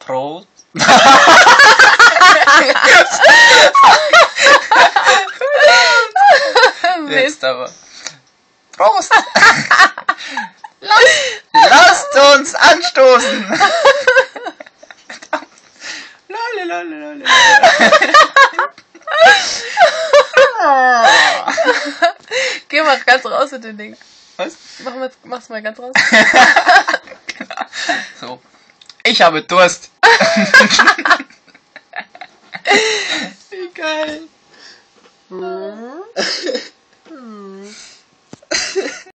Prost. Jetzt aber. Prost! Lasst uns anstoßen! Lalalala. Geh mal ganz raus mit dem Ding. Was? Mach's mal ganz raus. Genau. So. Ich habe Durst. Wie geil.